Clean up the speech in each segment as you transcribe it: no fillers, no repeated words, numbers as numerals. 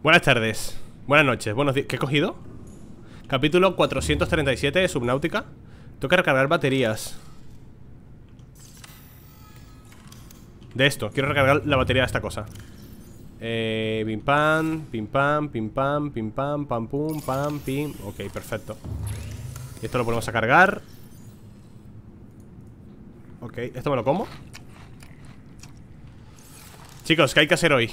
Buenas tardes, buenas noches, buenos días. ¿Qué he cogido? Capítulo 437 de Subnautica. Tengo que recargar baterías. De esto, quiero recargar la batería de esta cosa. Pim pam, pim pam, pim pam, pim pam, pam pum, pam, pim. Ok, perfecto. Y esto lo ponemos a cargar. Ok, ¿esto me lo como? Chicos, ¿qué hay que hacer hoy?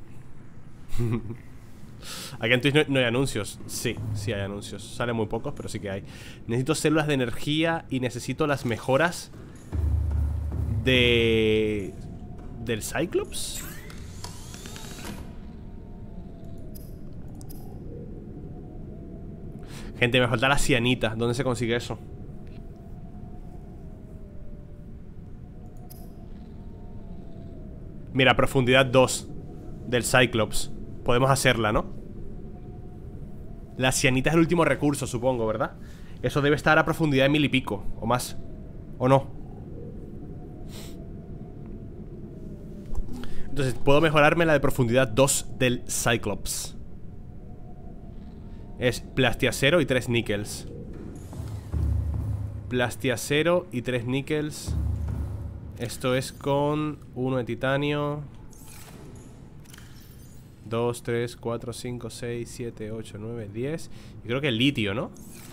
Aquí en Twitch no hay anuncios. Sí, sí hay anuncios. Salen muy pocos, pero sí que hay. Necesito células de energía y necesito las mejoras del Cyclops. Gente, me falta la cianita. ¿Dónde se consigue eso? Mira, profundidad 2 del Cyclops. Podemos hacerla, ¿no? La cianita es el último recurso, supongo, ¿verdad? Eso debe estar a profundidad de 1000 y pico, o más. ¿O no? Entonces, puedo mejorarme la de profundidad 2 del Cyclops. Es plastiacero y 3 níquels. Plastiacero y 3 níquels. Esto es con 1 de titanio. 2, 3, 4, 5, 6, 7, 8, 9, 10. Y creo que el litio, ¿no?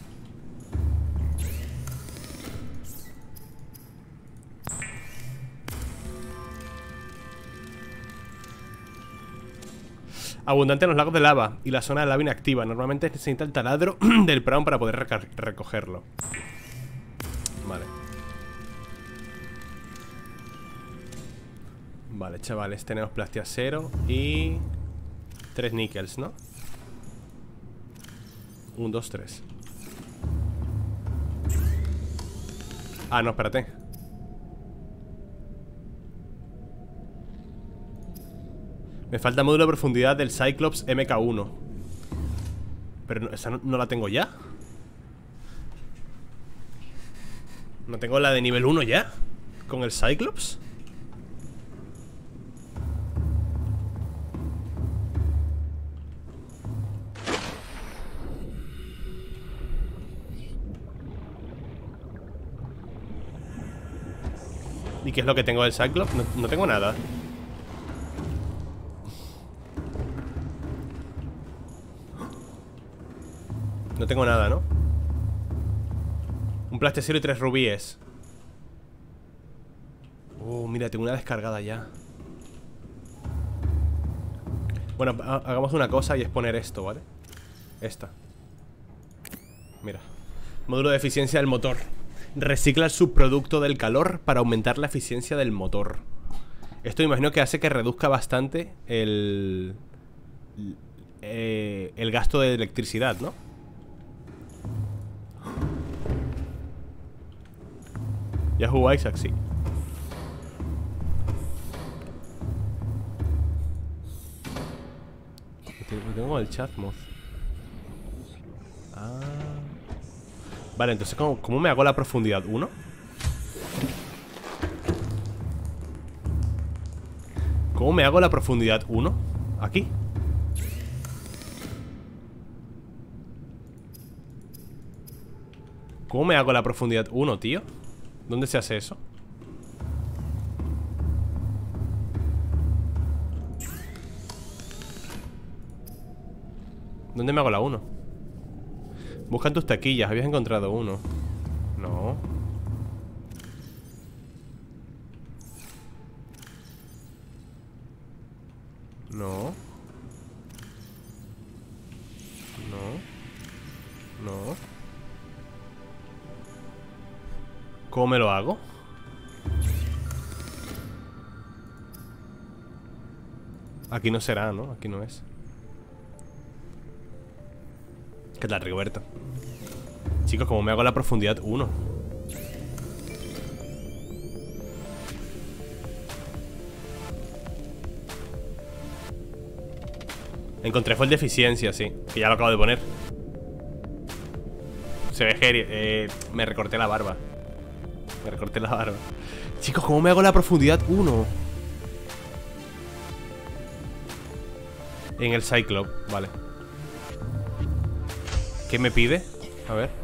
Abundante en los lagos de lava y la zona de lava inactiva. Normalmente se necesita el taladro del Prawn para poder recogerlo. Vale. Vale, chavales, tenemos plastiacero y 3 níquels, ¿no? 1, 2, 3. Ah, no, espérate. Me falta módulo de profundidad del Cyclops MK1. Pero no, esa no la tengo ya. ¿No tengo la de nivel 1 ya? ¿Con el Cyclops? ¿Y qué es lo que tengo del Cyclops? No tengo nada. No tengo nada, ¿no? Un plastiacero y 3 rubíes. Oh, mira, tengo una descargada ya. Bueno, hagamos una cosa y es poner esto, ¿vale? Esta. Mira. Módulo de eficiencia del motor. Recicla el subproducto del calor para aumentar la eficiencia del motor. Esto imagino que hace que reduzca bastante el gasto de electricidad, ¿no? Yahoo Isaac, sí. Lo tengo el chat, mod. Ah. Vale, entonces, ¿cómo me hago la profundidad 1? ¿Cómo me hago la profundidad 1? Aquí. ¿Cómo me hago la profundidad 1, tío? ¿Dónde se hace eso? ¿Dónde me hago la 1? Busca en tus taquillas, habías encontrado uno. No. No. No. No. ¿Cómo me lo hago? Aquí no será, ¿no? Aquí no es. ¿Qué tal, Rigoberto? Chicos, ¿cómo me hago la profundidad 1? Encontré fue el de eficiencia, sí. Que ya lo acabo de poner. Se ve que me recorté la barba. Me recorté la barba. Chicos, ¿cómo me hago la profundidad 1? En el Cyclops, vale. ¿Qué me pide? A ver.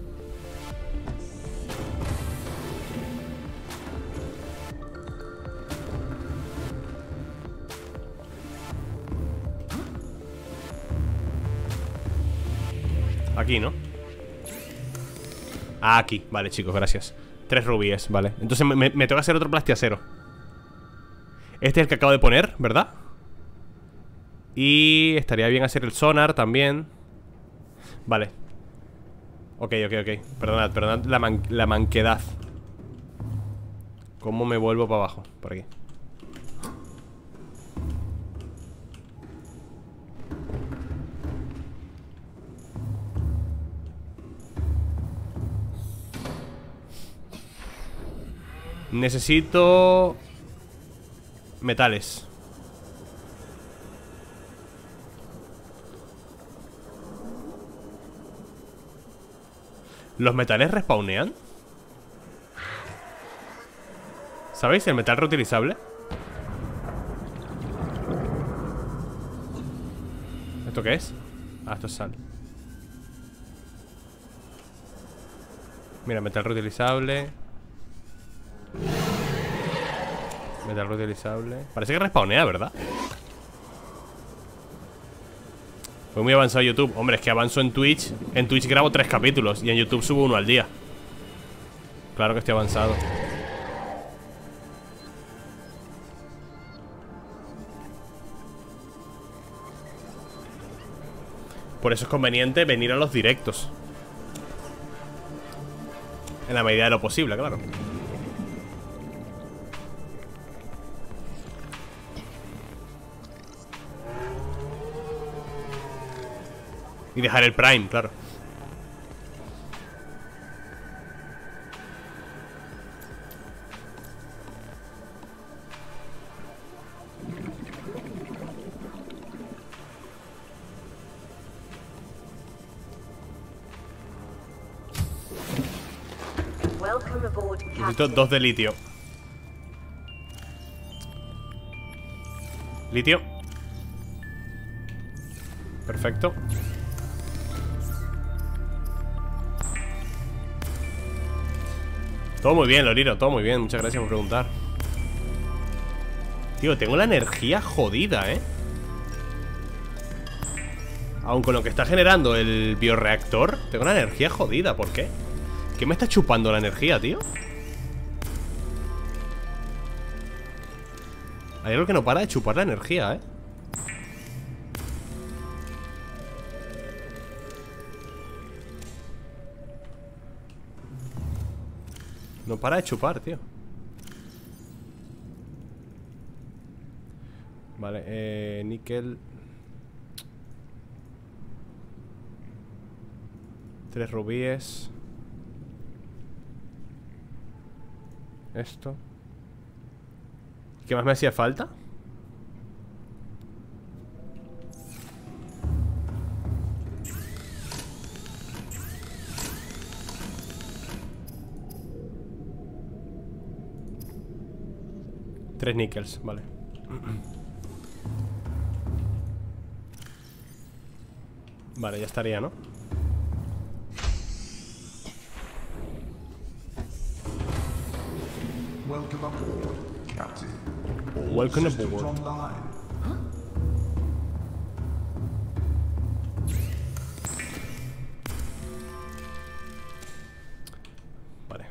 Aquí, ¿no? Ah, aquí, vale, chicos, gracias. 3 rubíes, vale. Entonces me toca hacer otro plastiacero. Este es el que acabo de poner, ¿verdad? Y estaría bien hacer el sonar también. Vale. Ok. Perdonad la manquedad. ¿Cómo me vuelvo para abajo? Por aquí. Necesito metales. ¿Los metales respawnean? ¿Sabéis? El metal reutilizable. ¿Esto qué es? Ah, esto es sal. Mira, metal reutilizable. Metal reutilizable. Parece que respawnea, ¿verdad? Fue muy avanzado YouTube. Hombre, es que avanzo en Twitch. En Twitch grabo 3 capítulos y en YouTube subo 1 al día. Claro que estoy avanzado. Por eso es conveniente venir a los directos. En la medida de lo posible, claro. Y dejar el Prime, claro. Necesito 2 de litio. Litio. Perfecto. Todo muy bien, Loriro, todo muy bien. Muchas gracias por preguntar. Tío, tengo la energía jodida, ¿eh? Aun con lo que está generando el bioreactor, tengo la energía jodida. ¿Por qué? ¿Qué me está chupando la energía, tío? Hay algo que no para de chupar la energía, ¿eh? No para de chupar, tío. Vale, níquel. 3 rubíes. Esto. ¿Qué más me hacía falta? Tres níquels, vale. Vale, ya estaría, ¿no? Welcome aboard, Captain. Welcome Systems aboard. online. Vale.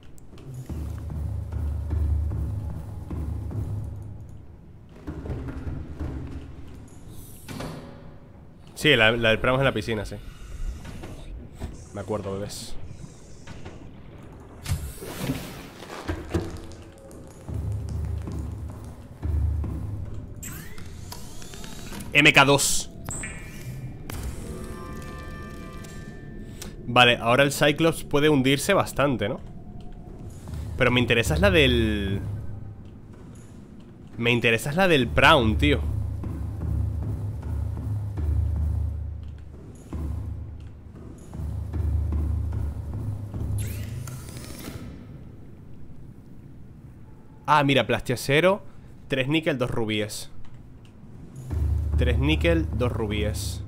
Sí, la del Pramos en la piscina, sí. Me acuerdo, bebés. MK2. Vale, ahora el Cyclops puede hundirse bastante, ¿no? Pero me interesa es la del... Me interesa es la del Brown, tío. Ah, mira, plastiacero, 3 níquel, 2 rubíes. 3 níquel, 2 rubíes.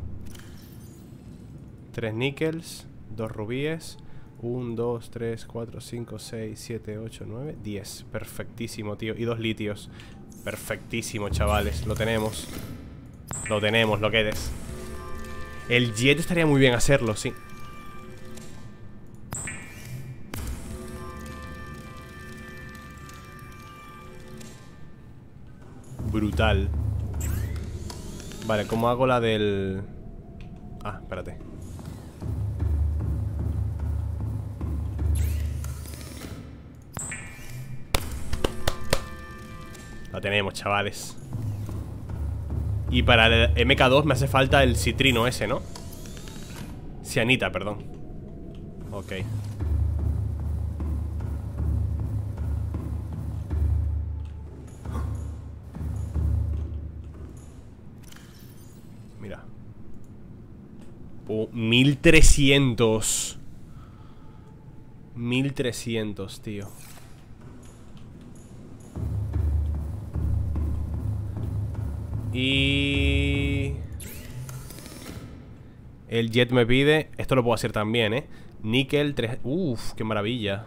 3 níquels, 2 rubíes. 1, 2, 3, 4, 5, 6, 7, 8, 9, 10. Perfectísimo, tío. Y 2 litios. Perfectísimo, chavales. Lo tenemos. Lo tenemos, lo que es. El jet estaría muy bien hacerlo, sí. Brutal. Vale, ¿cómo hago la del...? Ah, espérate. La tenemos, chavales. Y para el MK2 me hace falta el citrino ese, ¿no? Cianita, perdón. Ok. Mira. 1300. 1300, tío. Y... el jet me pide... esto lo puedo hacer también, ¿eh? Níquel 3... Uf, qué maravilla.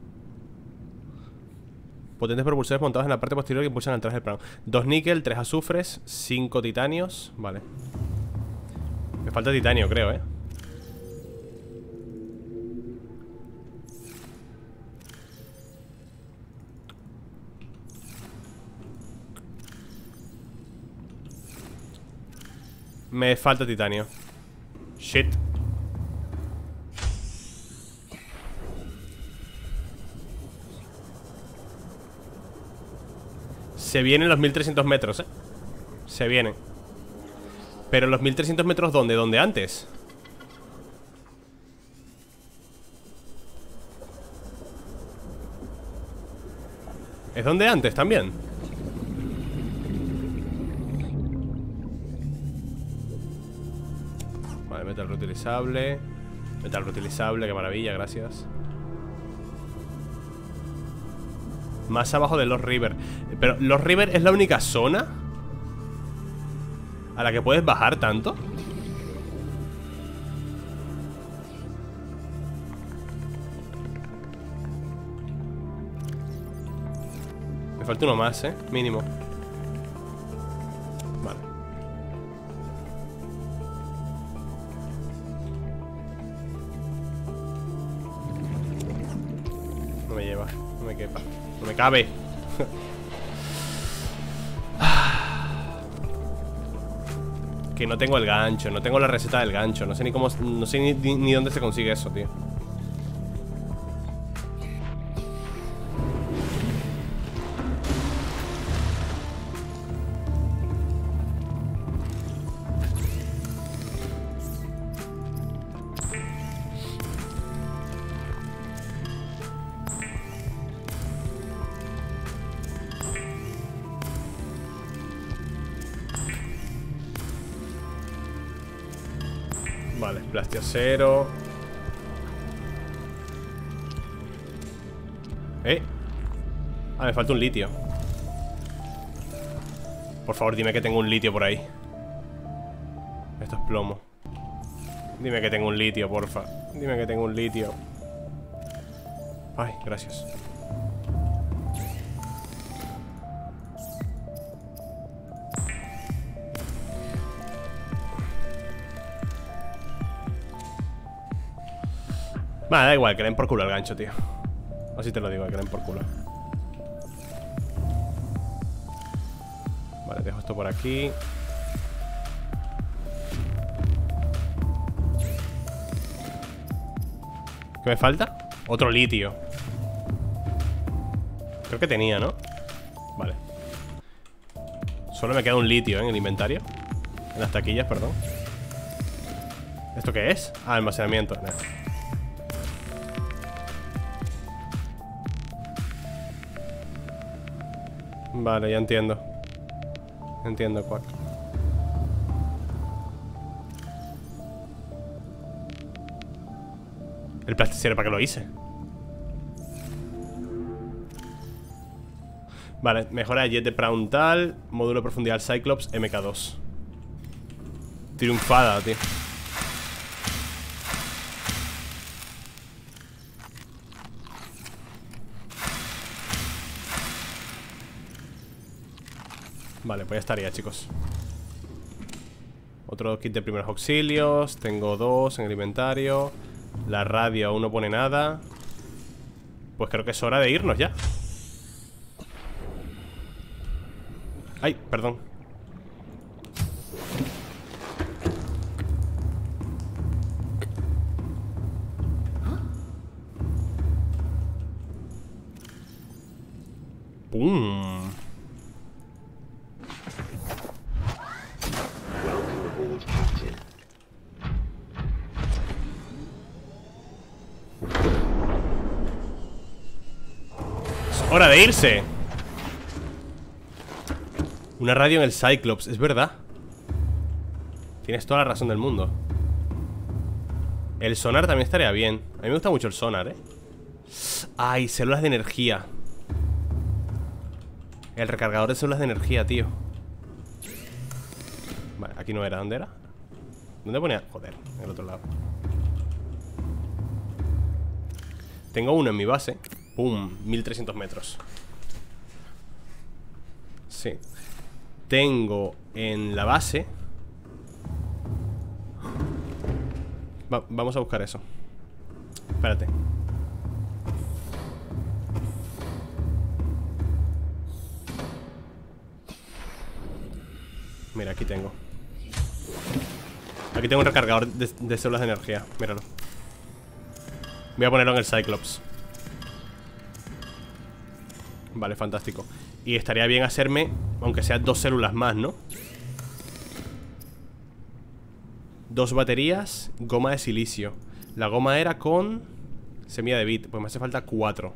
Potentes propulsores montados en la parte posterior que impulsan al traje del plano. 2 níquel, 3 azufres, 5 titanios. Vale. Me falta titanio, creo, ¿eh? Me falta titanio. Shit. Se vienen los 1300 metros, Se vienen. Pero los 1300 metros, ¿dónde? ¿Dónde antes? ¿Es donde antes también? Vale, metal reutilizable. Metal reutilizable, qué maravilla, gracias. Más abajo de Lost River. Pero Lost River es la única zona a la que puedes bajar tanto. Me falta uno más, mínimo. Vale. No me lleva, no me quepa, no me cabe. Que no tengo el gancho, no tengo la receta del gancho. No sé ni cómo, no sé ni dónde se consigue eso, tío. Vale, plastiacero. Ah, me falta un litio. Por favor, dime que tengo un litio por ahí. Esto es plomo. Dime que tengo un litio, porfa. Dime que tengo un litio. Ay, gracias. Vale, da igual, que le den por culo al gancho, tío. Así te lo digo, que le den por culo. Vale, dejo esto por aquí. ¿Qué me falta? Otro litio. Creo que tenía, ¿no? Vale. Solo me queda un litio, en el inventario. En las taquillas, perdón. ¿Esto qué es? Ah, almacenamiento. Nah. Vale, ya entiendo. Entiendo, Quack. El plasticero, ¿para qué lo hice? Vale, mejora de jet de Prauntal. Módulo de profundidad Cyclops MK2. Triunfada, tío. Vale, pues ya estaría, chicos. Otro kit de primeros auxilios. Tengo 2 en el inventario. La radio aún no pone nada. Pues creo que es hora de irnos ya. Ay, perdón. ¡Pum! Es hora de irse. Una radio en el Cyclops, es verdad. Tienes toda la razón del mundo. El sonar también estaría bien. A mí me gusta mucho el sonar, Ay, células de energía. El recargador de células de energía, tío. Vale, aquí no era, ¿dónde era? ¿Dónde ponía? Joder, en el otro lado. Tengo uno en mi base. Pum, 1300 metros. Sí. Tengo en la base. Vamos a buscar eso. Espérate. Mira, aquí tengo. Aquí tengo un recargador de células de energía. Míralo. Voy a ponerlo en el Cyclops. Vale, fantástico. Y estaría bien hacerme, aunque sea 2 células más, ¿no? 2 baterías, goma de silicio. La goma era con semilla de bit. Pues me hace falta 4.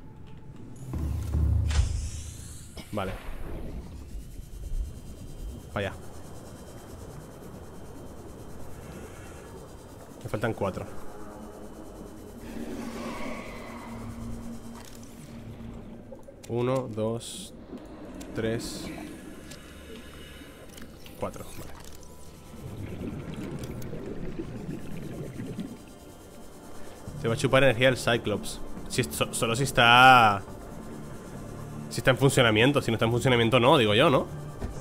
Vale. Vaya. Me faltan 4. Uno, 2, 3, 4. Vale. Se va a chupar energía el Cyclops. Solo si está... Si está en funcionamiento. Si no está en funcionamiento no, digo yo, ¿no?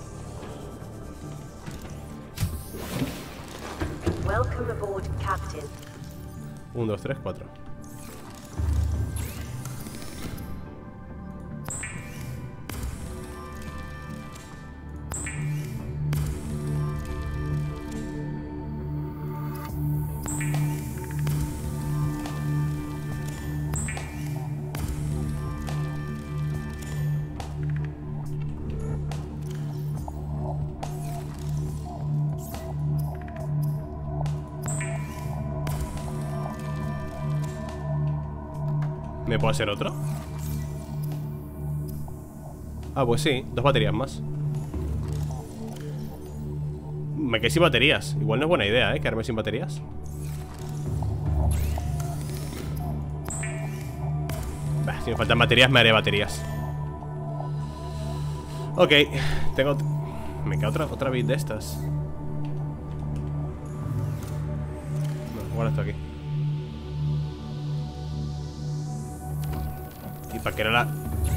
Welcome aboard, Captain. 1, 2, 3, 4. ¿Me puedo hacer otro? Ah, pues sí, 2 baterías más. Me quedé sin baterías. Igual no es buena idea, quedarme sin baterías. Bah, si me faltan baterías, me haré baterías. Ok, tengo... Me queda otra bit de estas. No, guarda esto aquí. ¿Y para qué era la...?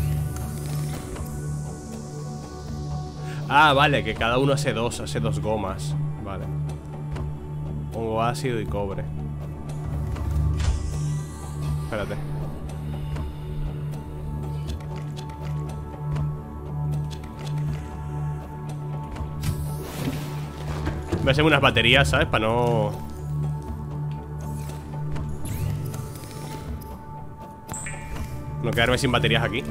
Ah, vale, que cada uno hace 2 gomas. Vale. Pongo ácido y cobre. Espérate. Voy a hacerme unas baterías, ¿sabes? Para no quedarme sin baterías aquí.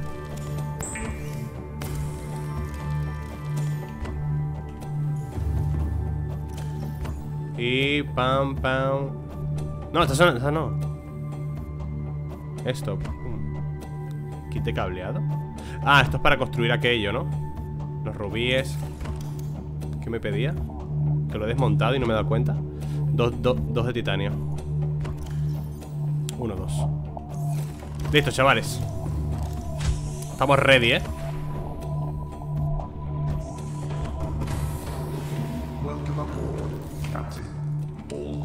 Y pam, pam. No, esta no. Esto. Kit de cableado. Ah, esto es para construir aquello, ¿no? Los rubíes. ¿Qué me pedía? Que lo he desmontado y no me he dado cuenta. 2 de titanio. 1, 2. Listo, chavales. Estamos ready, Welcome aboard,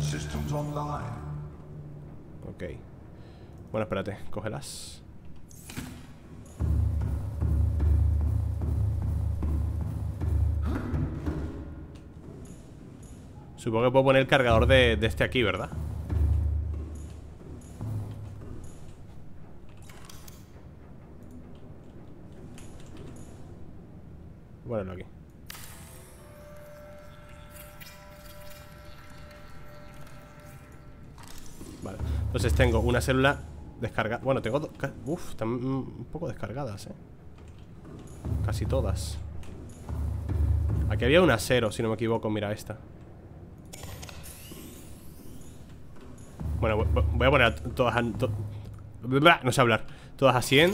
Systems online. Ok. Bueno, espérate, cógelas. Supongo que puedo poner el cargador de este aquí, ¿verdad? Bueno, aquí. Vale, entonces tengo una célula descargada. Bueno, tengo uf, están un poco descargadas, casi todas. Aquí había una 0, si no me equivoco. Mira esta. Bueno, voy a poner todas a... no sé hablar. Todas a 100.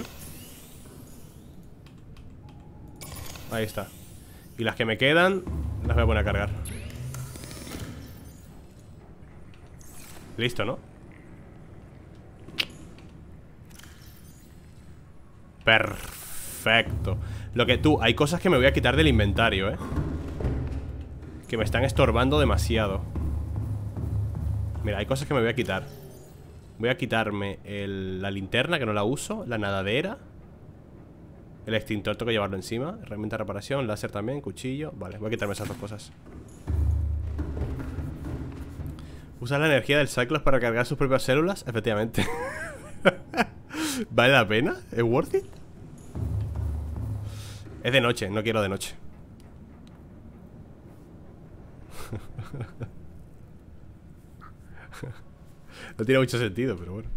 Ahí está. Y las que me quedan las voy a poner a cargar. Listo, ¿no? Perfecto. Lo que tú, hay cosas que me voy a quitar del inventario, que me están estorbando demasiado. Mira, hay cosas que me voy a quitar. Voy a quitarme la linterna, que no la uso. La nadadera. El extintor tengo que llevarlo encima. Herramienta de reparación, láser también, cuchillo. Vale, voy a quitarme esas dos cosas. ¿Usas la energía del Cyclops para cargar sus propias células? Efectivamente. ¿Vale la pena? ¿Es worth it? Es de noche, no quiero de noche. No tiene mucho sentido, pero bueno.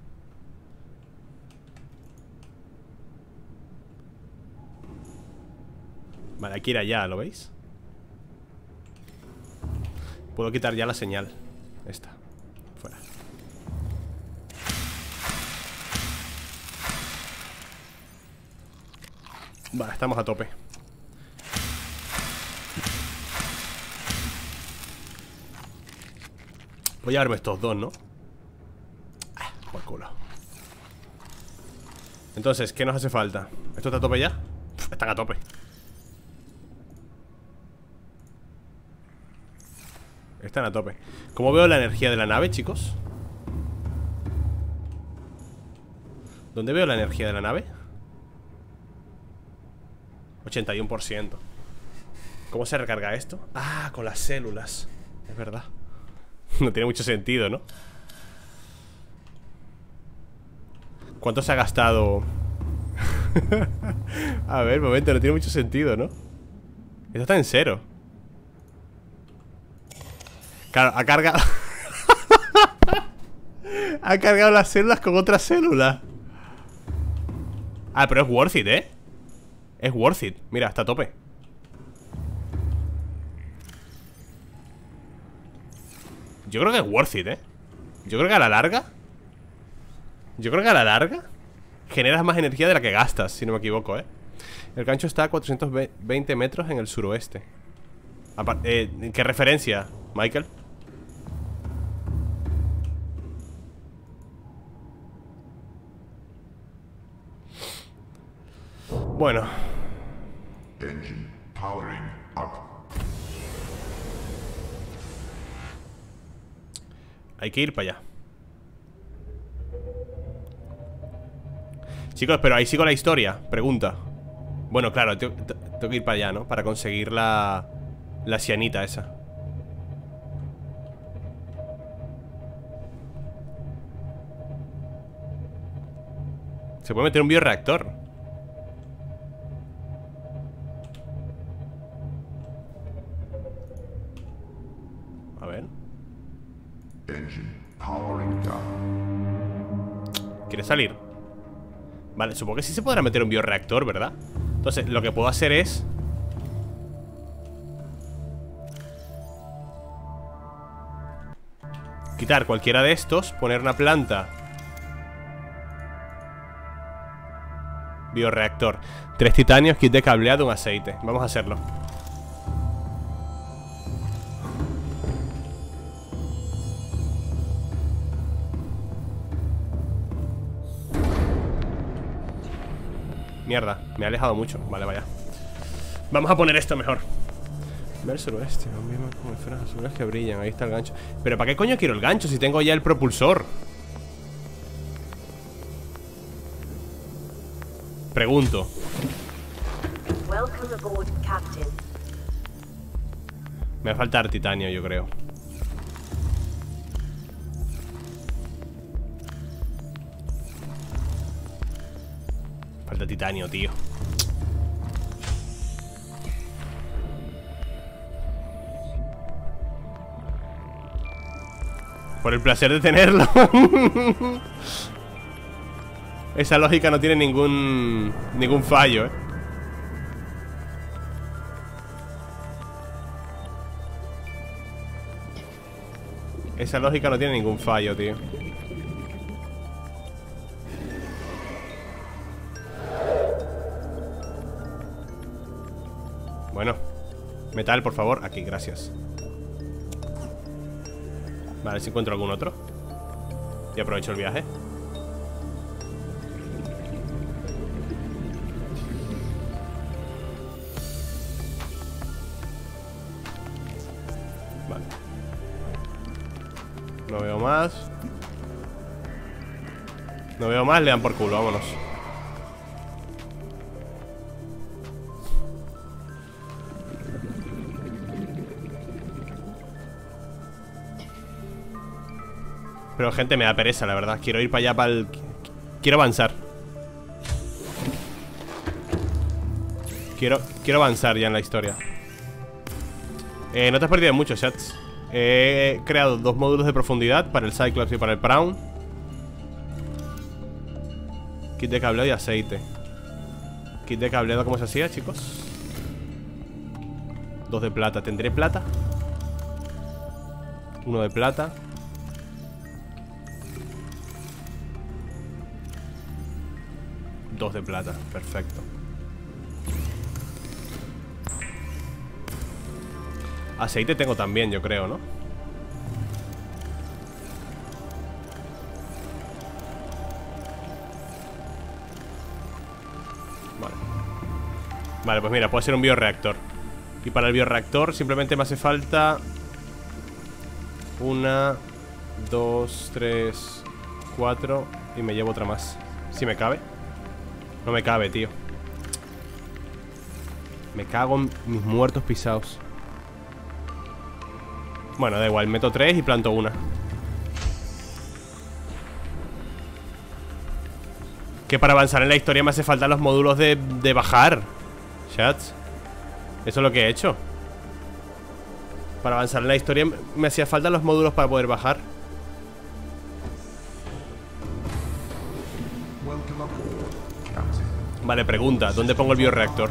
Vale, hay que ir allá, ¿lo veis? Puedo quitar ya la señal. Esta. Fuera. Vale, estamos a tope. Voy a llevarme estos dos, ¿no? Por culo. Entonces, ¿qué nos hace falta? ¿Esto está a tope ya? Están a tope. Están a tope. ¿Cómo veo la energía de la nave, chicos? ¿Dónde veo la energía de la nave? 81%. ¿Cómo se recarga esto? Ah, con las células. Es verdad. No tiene mucho sentido, ¿no? ¿Cuánto se ha gastado? A ver, momento, no tiene mucho sentido, ¿no? Esto está en 0. Claro, ha cargado. Ha cargado las células con otras células. Ah, pero es worth it, ¿eh? Es worth it. Mira, está a tope. Yo creo que es worth it, ¿eh? Yo creo que a la larga generas más energía de la que gastas, si no me equivoco, ¿eh? El gancho está a 420 metros en el suroeste. ¿Qué referencia, Michael? Bueno. Engine powering up. Hay que ir para allá. Chicos, pero ahí sigo la historia. Pregunta. Bueno, claro, tengo que ir para allá, ¿no? Para conseguir la cianita esa. Se puede meter un bioreactor. A ver. Engine powering down. ¿Quiere salir? Vale, supongo que sí se podrá meter un bioreactor, ¿verdad? Entonces, lo que puedo hacer es... quitar cualquiera de estos, poner una planta. Bioreactor. 3 titanios, kit de cableado, un aceite. Vamos a hacerlo. Mierda, me ha alejado mucho. Vale, vaya. Vamos a poner esto mejor. Ve al suroeste, como esferas azules que brillan. Ahí está el gancho. Pero ¿para qué coño quiero el gancho si tengo ya el propulsor? Pregunto. Welcome aboard, Captain. Me va a faltar titanio, yo creo. Falta titanio, tío. Por el placer de tenerlo. Esa lógica no tiene ningún fallo, Esa lógica no tiene ningún fallo, tío. Bueno, metal, por favor. Aquí, gracias. Vale, si encuentro algún otro. Y aprovecho el viaje. Vale. No veo más. No veo más, le dan por culo, vámonos. Pero gente, me da pereza, la verdad. Quiero ir para allá, para el... Quiero avanzar. Quiero avanzar ya en la historia. No te has perdido mucho, chats. He creado 2 módulos de profundidad para el Cyclops y para el Prawn. Kit de cableado y aceite. Kit de cableado, ¿cómo se hacía, chicos? 2 de plata. ¿Tendré plata? 1 de plata. De plata, perfecto. Aceite tengo también, yo creo, ¿no? Vale. Vale, pues mira, puedo hacer un bioreactor. Y para el bioreactor simplemente me hace falta 1, 2, 3, 4 y me llevo otra más. Si me cabe. No me cabe, tío. Me cago en mis muertos pisados. Bueno, da igual, meto 3 y planto 1. Que para avanzar en la historia me hace falta los módulos de bajar. Chats. Eso es lo que he hecho. Para avanzar en la historia me hacía falta los módulos para poder bajar. Vale, pregunta, ¿dónde pongo el bioreactor?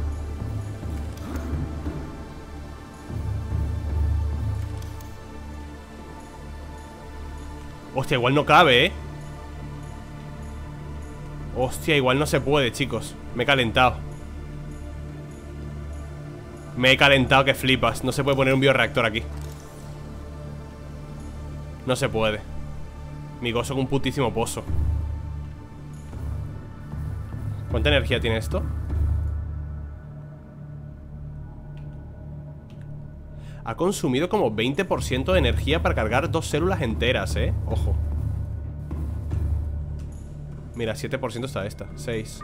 Hostia, igual no cabe, Hostia, igual no se puede, chicos. Me he calentado. Me he calentado que flipas. No se puede poner un bioreactor aquí. No se puede. Mi gozo con un putísimo pozo. ¿Cuánta energía tiene esto? Ha consumido como 20% de energía para cargar 2 células enteras, Ojo. Mira, 7% está esta, 6.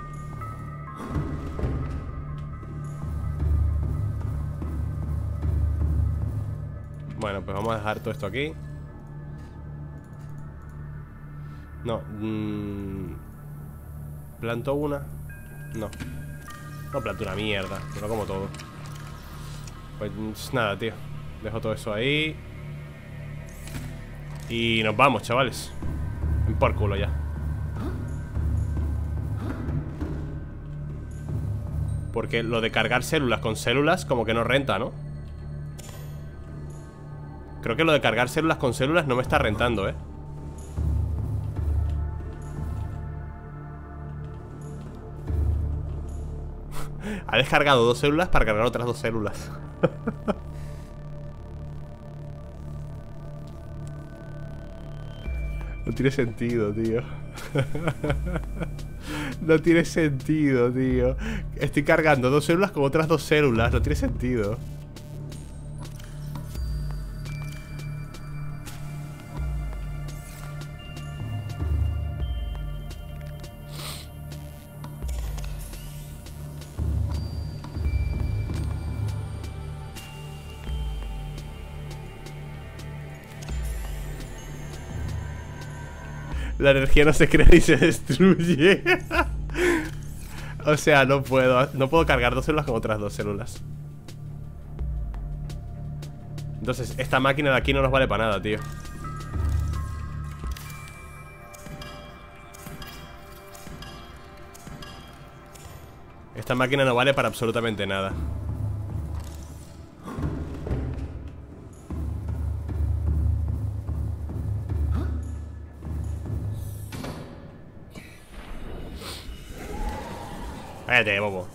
Bueno, pues vamos a dejar todo esto aquí. No, ¿planto una? No. No planto una mierda, pero como todo. Pues nada, tío. Dejo todo eso ahí. Y nos vamos, chavales. Por culo ya. Porque lo de cargar células con células como que no renta, ¿no? Creo que lo de cargar células con células no me está rentando, Ha descargado 2 células para cargar otras 2 células. No tiene sentido, tío. No tiene sentido, tío. Estoy cargando 2 células con otras 2 células. No tiene sentido. La energía no se crea ni se destruye. O sea, no puedo cargar 2 células con otras 2 células. Entonces, esta máquina de aquí no nos vale para nada, tío. Esta máquina no vale para absolutamente nada. Cállate, bobo.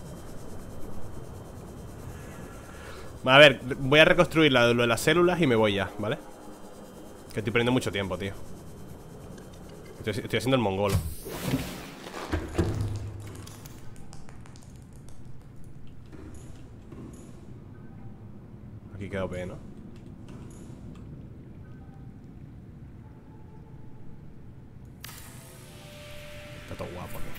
A ver, voy a reconstruir lo de las células y me voy ya, ¿vale? Que estoy perdiendo mucho tiempo, tío. Estoy haciendo el mongolo. Aquí queda OP, ¿no? Está todo guapo, ¿no?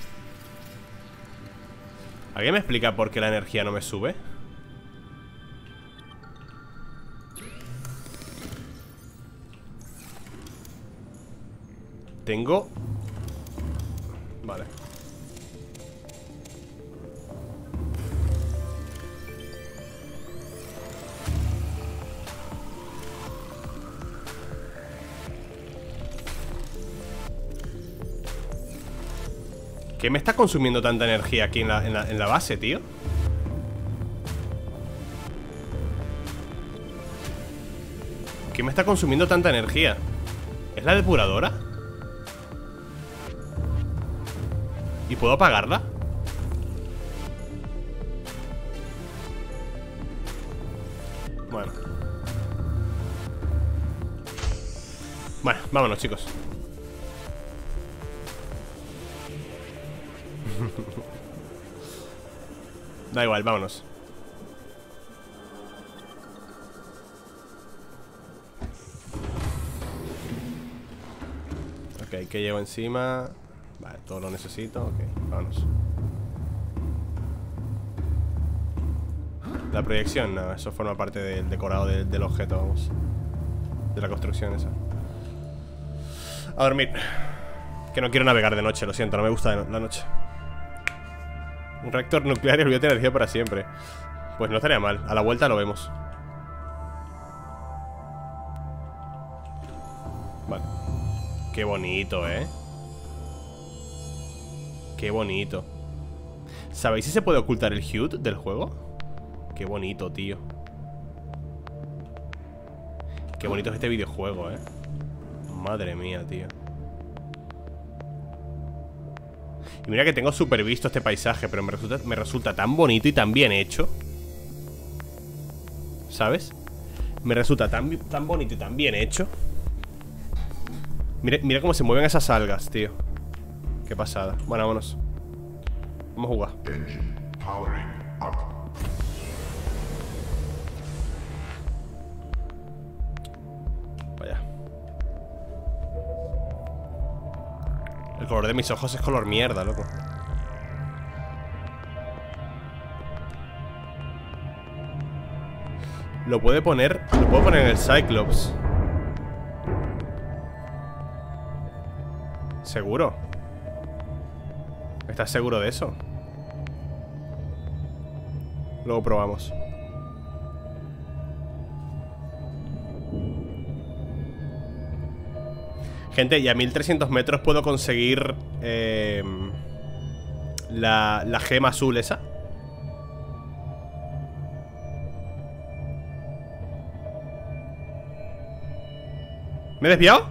¿Alguien me explica por qué la energía no me sube? Tengo... Vale. ¿Qué me está consumiendo tanta energía aquí en la base, tío? ¿Qué me está consumiendo tanta energía? ¿Es la depuradora? ¿Y puedo apagarla? Bueno. Bueno, vámonos, chicos. Da igual, vámonos. Ok, ¿qué llevo encima? Vale, todo lo necesito. Ok, vámonos. La proyección, no, eso forma parte del decorado del objeto, vamos. De la construcción esa. A dormir. Que no quiero navegar de noche, lo siento, no me gusta la noche. Un reactor nuclear y olvídate de energía para siempre. Pues no estaría mal, a la vuelta lo vemos. Vale. Qué bonito, ¿eh? Qué bonito. ¿Sabéis si se puede ocultar el HUD del juego? Qué bonito, tío. Qué bonito es este videojuego, ¿eh? Madre mía, tío. Y mira que tengo súper visto este paisaje, pero me resulta tan bonito y tan bien hecho. ¿Sabes? Me resulta tan bonito y tan bien hecho. Mira cómo se mueven esas algas, tío. Qué pasada. Bueno, vámonos. Vamos a jugar. Engine powering up. Vaya. El color de mis ojos es color mierda, loco. Lo puedo poner en el Cyclops. ¿Seguro? ¿Estás seguro de eso? Luego probamos. Gente, y a 1300 metros puedo conseguir la gema azul esa. ¿Me he desviado?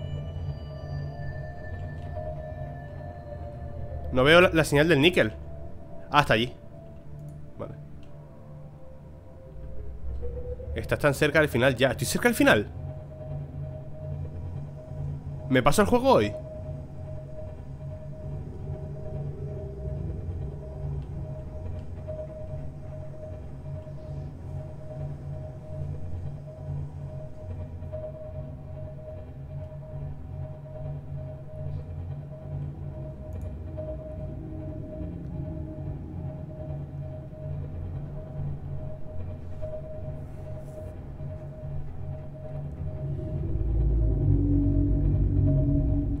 No veo la señal del níquel. Ah, está allí. Vale. Estás tan cerca del final ya. ¿Estoy cerca del final? ¿Me paso el juego hoy?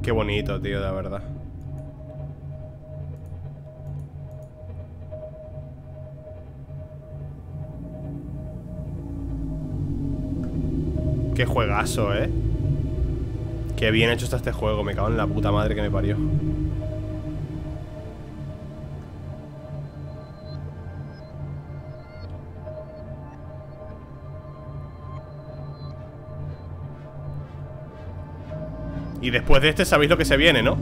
Qué bonito, tío, de verdad. Qué juegazo, ¿eh? Qué bien hecho está este juego. Me cago en la puta madre que me parió. Y después de este sabéis lo que se viene, ¿no?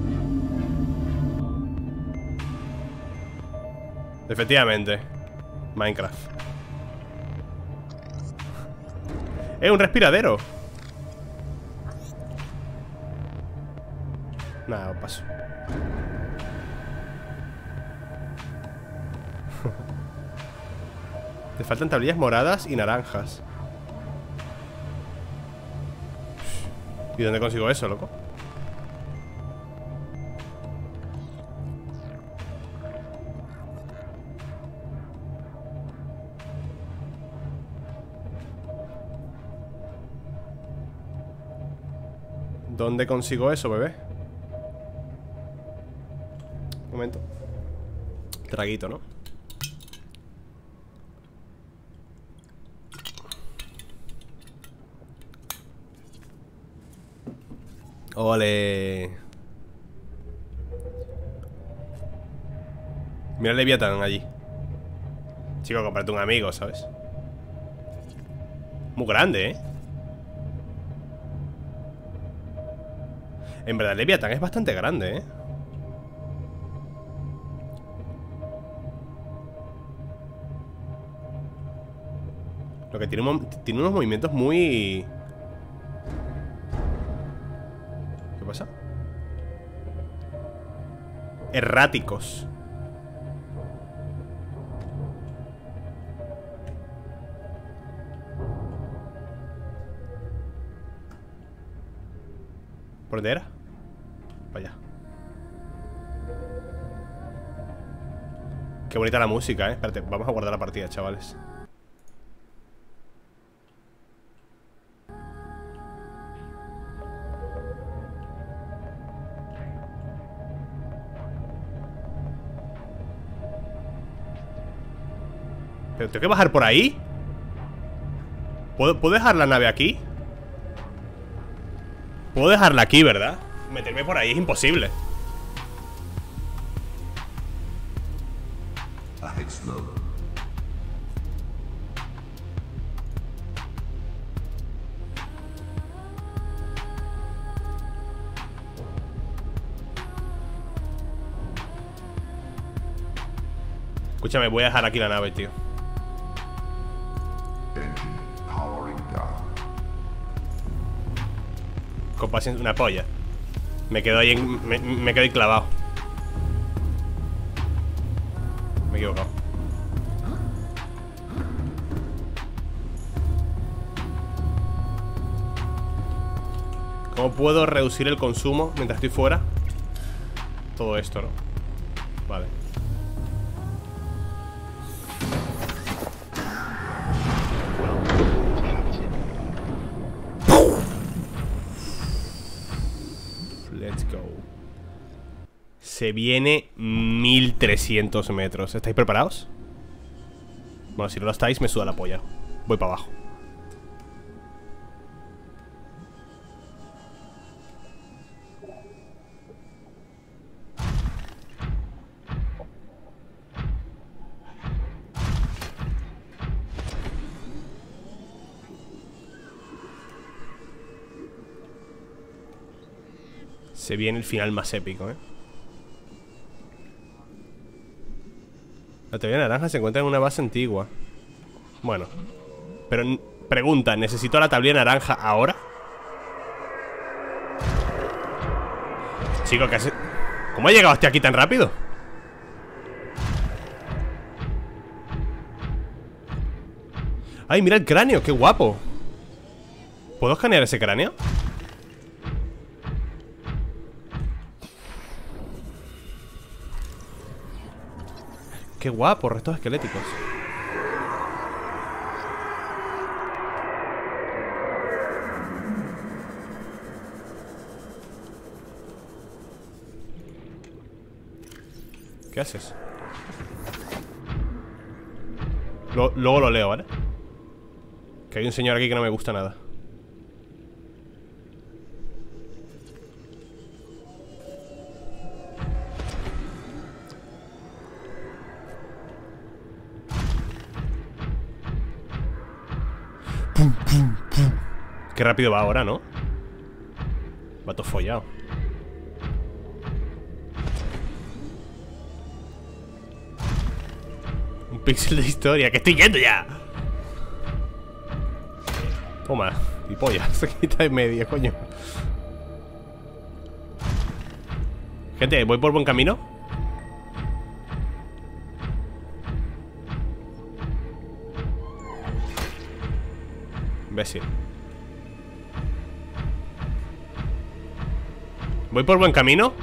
Efectivamente. Minecraft. Un respiradero. Nada, paso. Te faltan tablillas moradas y naranjas. ¿Y dónde consigo eso, loco? ¿Dónde consigo eso, bebé? Un momento. Traguito, ¿no? ¡Ole! Mira el Leviatán allí. Chico, cómprate un amigo, ¿sabes? Muy grande, ¿eh? En verdad, el Leviatán es bastante grande, ¿eh? Lo que tiene, tiene unos movimientos muy... ¿Qué pasa? Erráticos. ¿Por dónde era? Para allá. Qué bonita la música, ¿eh? Espérate, vamos a guardar la partida, chavales. ¿Pero tengo que bajar por ahí? ¿Puedo dejar la nave aquí? Puedo dejarla aquí, ¿verdad? Meterme por ahí es imposible. Ahead slow. Escúchame, voy a dejar aquí la nave, tío. Engine powering down. Con paciencia, una polla. Me quedo ahí me quedo ahí clavado. Me he equivocado. ¿Cómo puedo reducir el consumo mientras estoy fuera? Todo esto, ¿no? Vale. Let's go. Se viene 1300 metros. ¿Estáis preparados? Bueno, si no lo estáis, me suda la polla. Voy para abajo. Se viene el final más épico, ¿eh? La tablilla naranja se encuentra en una base antigua. Bueno. Pero, pregunta, ¿necesito la tablilla naranja ahora? Chico, ¿qué hace? ¿Cómo ha llegado hasta aquí tan rápido? ¡Ay, mira el cráneo! ¡Qué guapo! ¿Puedo escanear ese cráneo? ¡Qué guapo! Restos esqueléticos. ¿Qué haces? Luego lo leo, ¿vale? Que hay un señor aquí que no me gusta nada. Pum, pum, pum. Qué rápido va ahora, ¿no? Va todo follado. Un píxel de historia. ¡Que estoy yendo ya! Toma, y polla. Se quita en medio, coño. Gente, ¿voy por buen camino? Imbécil. ¿Voy por buen camino?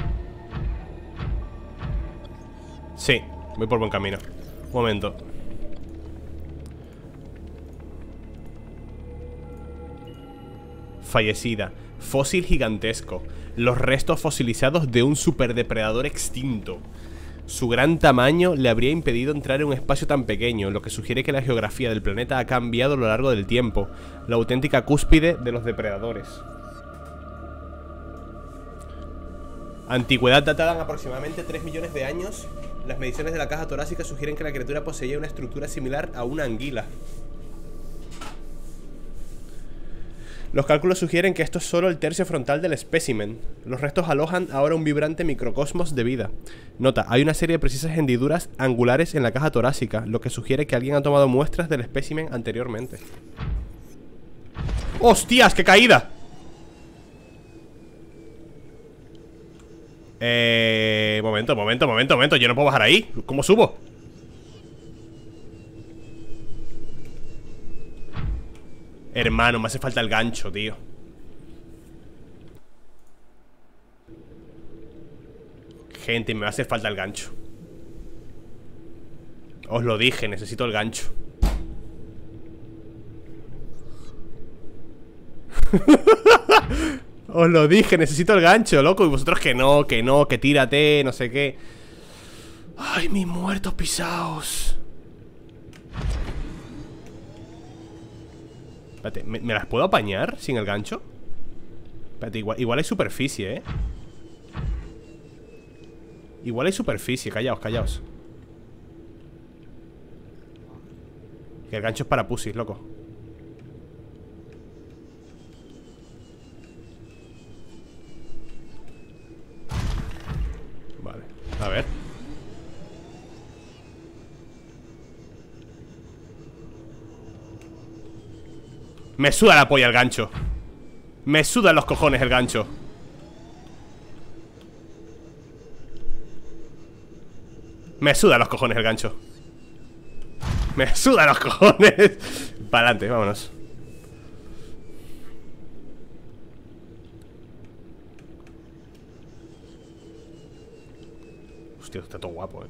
Sí, voy por buen camino. Un momento. Fallecida. Fósil gigantesco. Los restos fosilizados de un superdepredador extinto. Su gran tamaño le habría impedido entrar en un espacio tan pequeño, lo que sugiere que la geografía del planeta ha cambiado a lo largo del tiempo. La auténtica cúspide de los depredadores. Antigüedad datada en aproximadamente 3 millones de años. Las mediciones de la caja torácica sugieren que la criatura poseía una estructura similar a una anguila. Los cálculos sugieren que esto es solo el tercio frontal del espécimen. Los restos alojan ahora un vibrante microcosmos de vida. Nota, hay una serie de precisas hendiduras angulares en la caja torácica, lo que sugiere que alguien ha tomado muestras del espécimen anteriormente. ¡Hostias! ¡Qué caída! Momento. Yo no puedo bajar ahí. ¿Cómo subo? Hermano, me hace falta el gancho, tío. Gente, me hace falta el gancho. Os lo dije, necesito el gancho. Os lo dije, necesito el gancho, loco. Y vosotros que no, que tírate, no sé qué. Ay, mis muertos pisados. Espérate, ¿me las puedo apañar sin el gancho? Espérate, igual hay superficie, ¿eh? Igual hay superficie, callaos. Que el gancho es para pusis, loco. Vale, a ver. Me suda la polla el gancho. Me sudan los cojones el gancho. Me sudan los cojones el gancho. Me sudan los cojones. Para adelante, vámonos. Hostia, está todo guapo,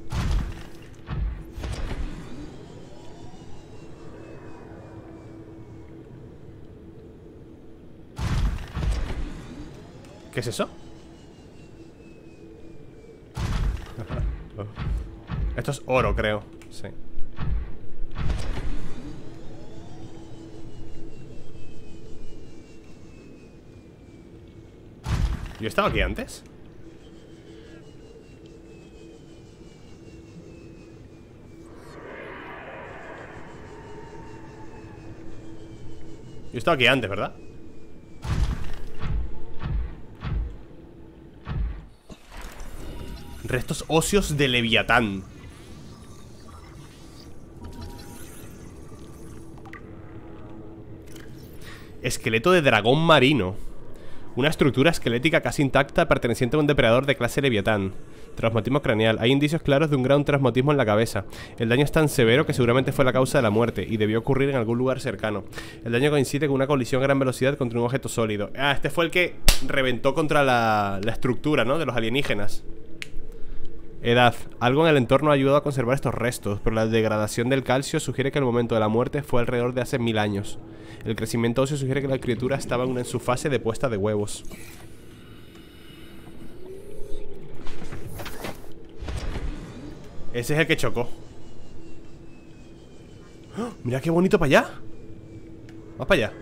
¿Qué es eso? Esto es oro, creo. Sí. ¿Yo he estado aquí antes? Yo he estado aquí antes, ¿verdad? Restos óseos de Leviatán. Esqueleto de dragón marino. Una estructura esquelética casi intacta perteneciente a un depredador de clase Leviatán. Traumatismo craneal. Hay indicios claros de un gran traumatismo en la cabeza. El daño es tan severo que seguramente fue la causa de la muerte y debió ocurrir en algún lugar cercano. El daño coincide con una colisión a gran velocidad contra un objeto sólido. Ah, este fue el que reventó contra la estructura, ¿no? De los alienígenas. Edad. Algo en el entorno ha ayudado a conservar estos restos, pero la degradación del calcio sugiere que el momento de la muerte fue alrededor de hace 1000 años. El crecimiento óseo sugiere que la criatura estaba en su fase de puesta de huevos. Ese es el que chocó. ¡Oh! Mira qué bonito para allá. Vamos para allá.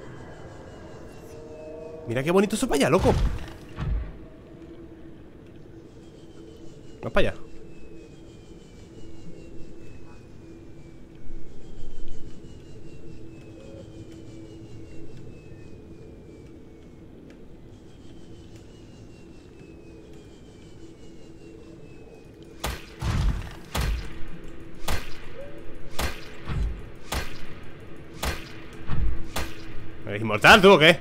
Mira qué bonito eso para allá, loco. Vamos para allá. ¿Eres inmortal tú o qué?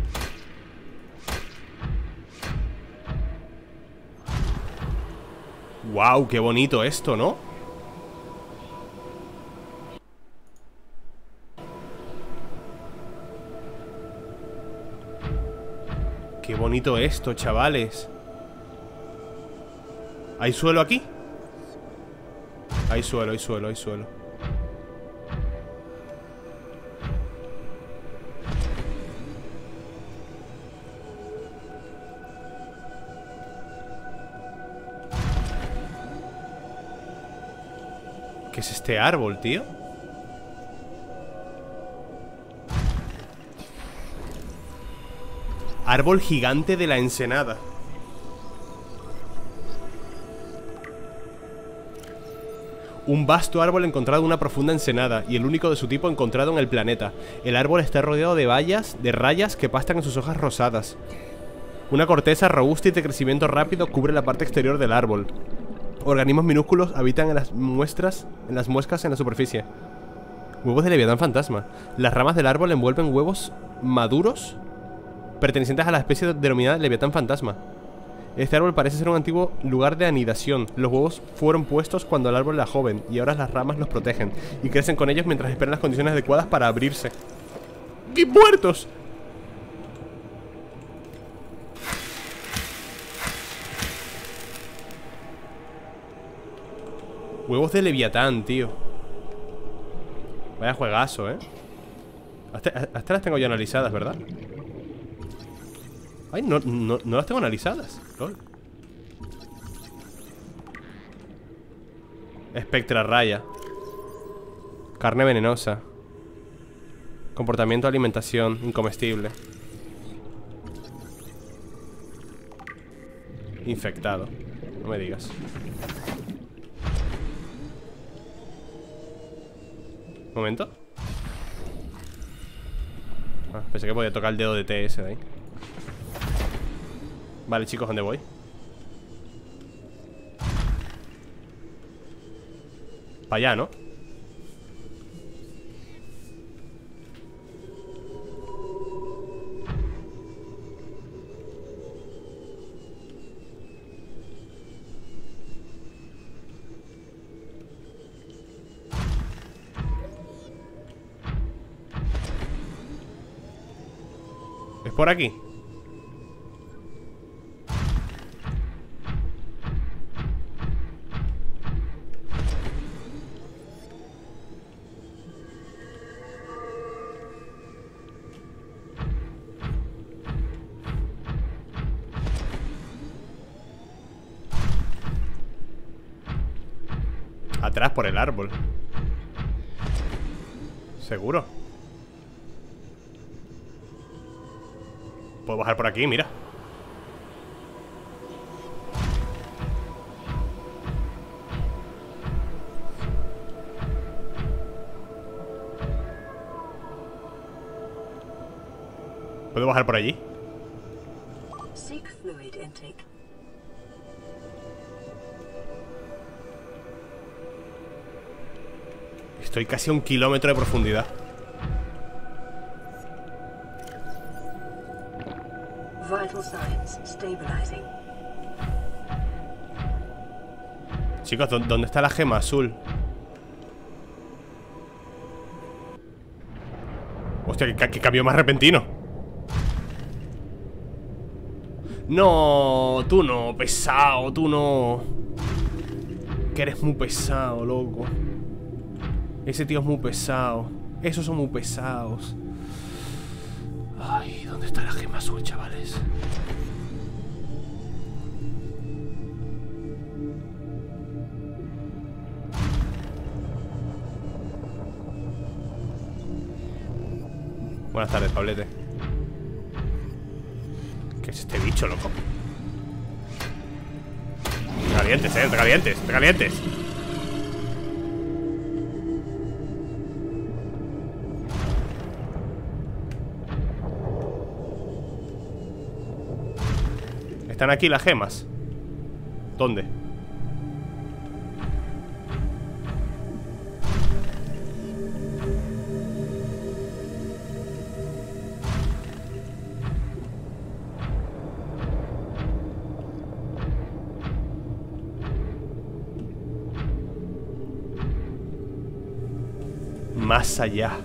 Wow, qué bonito esto, ¿no? Qué bonito esto, chavales. ¿Hay suelo aquí? Hay suelo, hay suelo, hay suelo. ¿Qué es este árbol, tío? Árbol gigante de la ensenada. Un vasto árbol encontrado en una profunda ensenada y el único de su tipo encontrado en el planeta. El árbol está rodeado de vallas, de rayas que pastan en sus hojas rosadas. Una corteza robusta y de crecimiento rápido cubre la parte exterior del árbol. Organismos minúsculos habitan en las muescas en la superficie. Huevos de leviatán fantasma. Las ramas del árbol envuelven huevos maduros pertenecientes a la especie denominada leviatán fantasma. Este árbol parece ser un antiguo lugar de anidación. Los huevos fueron puestos cuando el árbol era joven y ahora las ramas los protegen y crecen con ellos mientras esperan las condiciones adecuadas para abrirse. ¡Y muertos! Huevos de leviatán, tío. Vaya juegazo, hasta las tengo ya analizadas, ¿verdad? Ay, no las tengo analizadas. LOL. Espectra raya. Carne venenosa. Comportamiento de alimentación incomestible. Infectado. No me digas. Un momento. Pensé que podía tocar el dedo de TS de ahí. Vale, chicos, ¿dónde voy? Para allá, ¿no? ¿Es por aquí? Atrás por el árbol. ¿Seguro? Puedo bajar por aquí, mira. ¿Puedo bajar por allí? Seek fluid intake. Estoy casi a 1 kilómetro de profundidad. Vital signs stabilizing. Chicos, ¿dónde está la gema azul? Hostia, qué cambio más repentino. No, tú no, pesado, tú no. Que eres muy pesado, loco. Ese tío es muy pesado. Esos son muy pesados. Ay, ¿dónde está la gema azul, chavales? Buenas tardes, Pablete. ¿Qué es este bicho, loco? Te calientes, te calientes, te calientes. ¿Están aquí las gemas? ¿Dónde? Más allá.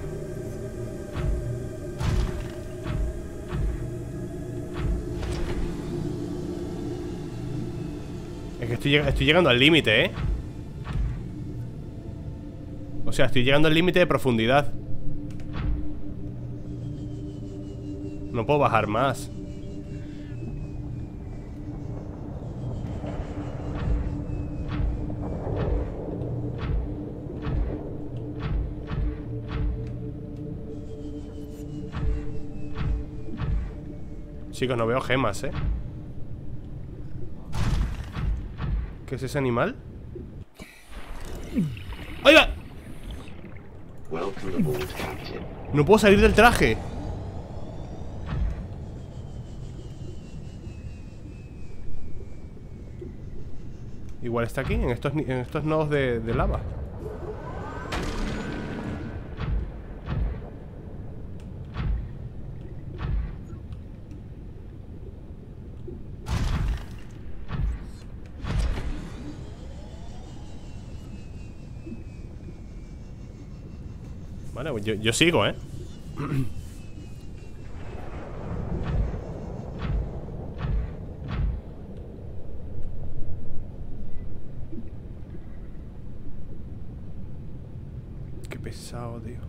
Es que estoy llegando al límite, ¿eh? O sea, estoy llegando al límite de profundidad. No puedo bajar más. Chicos, no veo gemas, ¿eh? ¿Qué es ese animal? ¡Ahí va! No puedo salir del traje. Igual está aquí, en estos nodos de lava. Vale, pues yo sigo, ¿eh? Qué pesado, tío.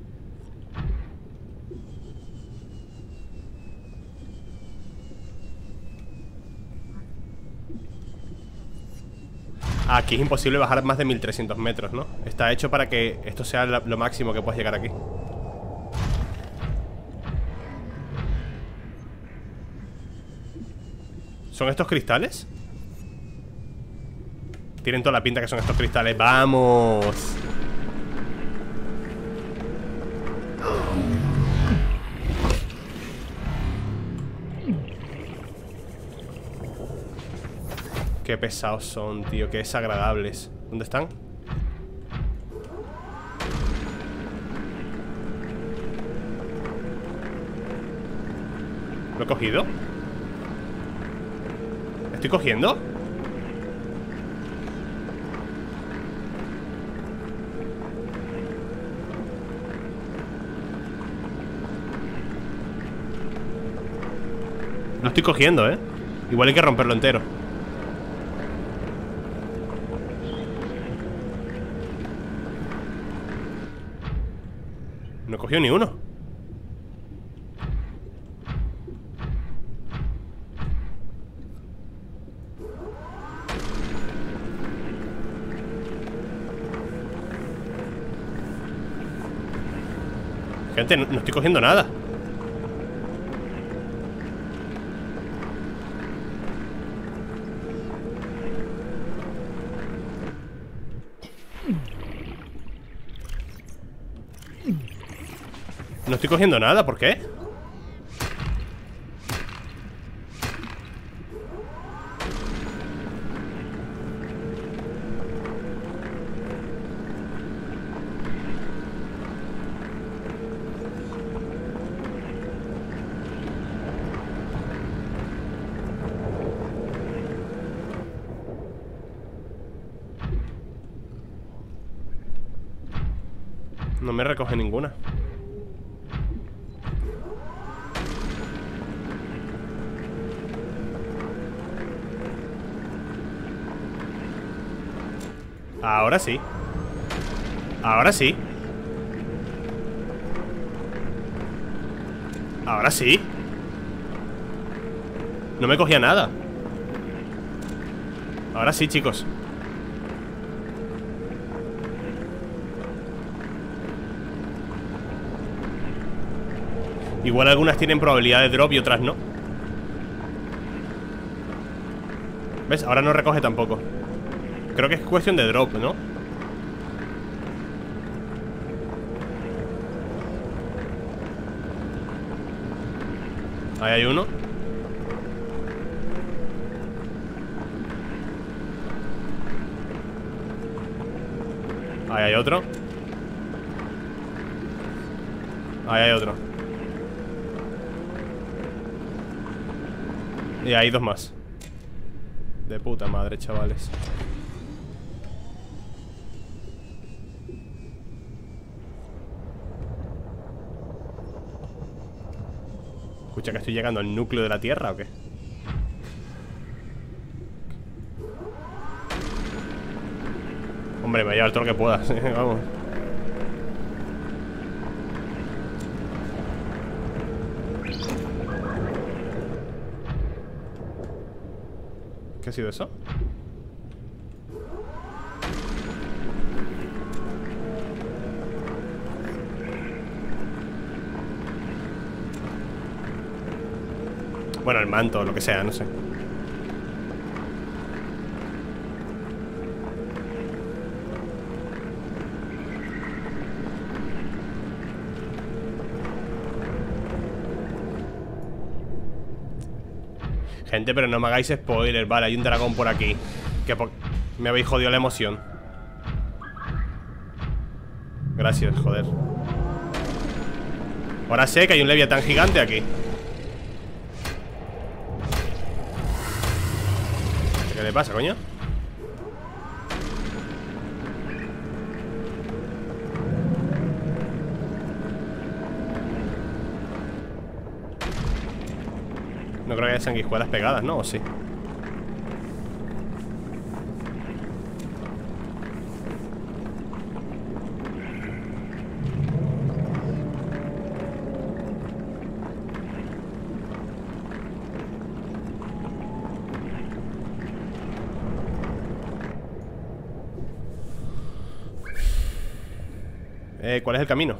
Aquí es imposible bajar más de 1300 metros, ¿no? Está hecho para que esto sea lo máximo que puedas llegar aquí. ¿Son estos cristales? Tienen toda la pinta que son estos cristales. ¡Vamos! Qué pesados son, tío. Qué desagradables. ¿Dónde están? ¿Lo he cogido? ¿Estoy cogiendo? Lo estoy cogiendo, ¿eh? Igual hay que romperlo entero. No he cogido ni uno. Gente, no estoy cogiendo nada. No estoy cogiendo nada, ¿por qué? No me recoge ninguna. Ahora sí. Ahora sí. Ahora sí. No me cogía nada. Ahora sí, chicos. Igual algunas tienen probabilidad de drop y otras no. ¿Ves? Ahora no recoge tampoco. Creo que es cuestión de drop, ¿no? Ahí hay uno. Ahí hay otro. Ahí hay otro. Y hay dos más. De puta madre, chavales. Escucha, que estoy llegando al núcleo de la Tierra, ¿o qué? Hombre, me voy a llevar todo lo que pueda. Vamos. ¿Qué ha sido eso? Bueno, el manto, lo que sea, no sé. Gente, pero no me hagáis spoilers. Vale, hay un dragón por aquí. Me habéis jodido la emoción. Gracias, joder. Ahora sé que hay un leviatán gigante aquí. ¿Qué le pasa, coño? No creo que haya sanguijuelas pegadas, ¿no? ¿O sí? ¿Cuál es el camino?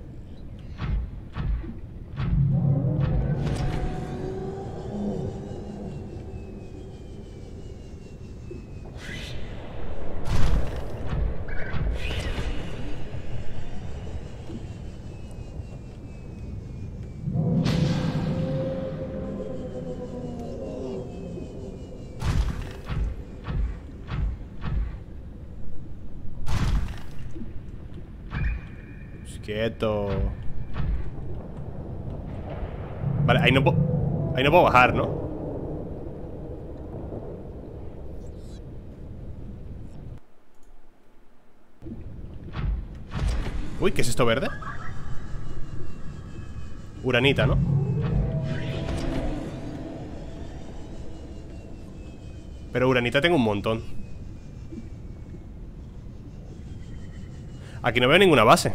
Quieto. Vale, ahí no puedo bajar, ¿no? Uy, ¿qué es esto verde? Uranita, ¿no? Pero uranita tengo un montón. Aquí no veo ninguna base.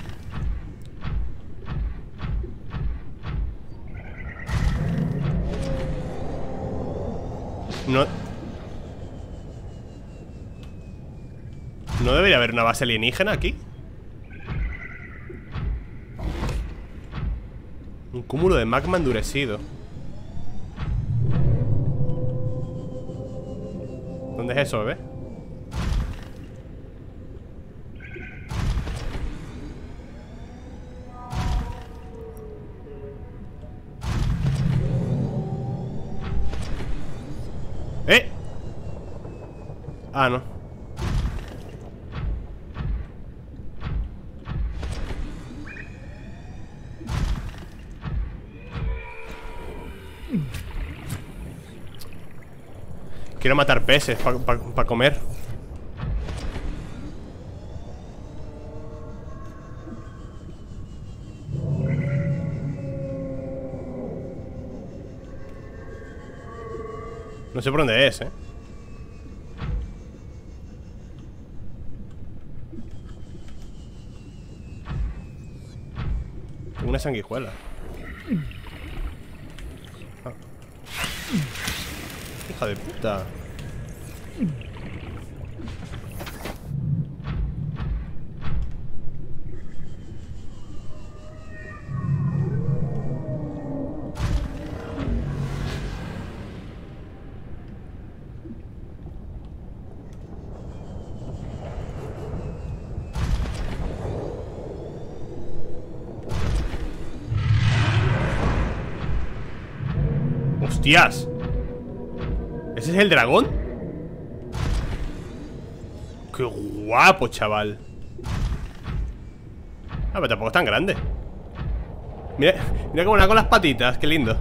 ¿No debería haber una base alienígena aquí? Un cúmulo de magma endurecido. ¿Dónde es eso, bebé? Ah, no. Quiero matar peces para comer. No sé por dónde es, ¿eh? Tengo una sanguijuela. Ah. Hija de puta. ¡Hostias! ¿Ese es el dragón? ¡Qué guapo, chaval! Ah, pero tampoco es tan grande. Mira, mira cómo va con las patitas, qué lindo.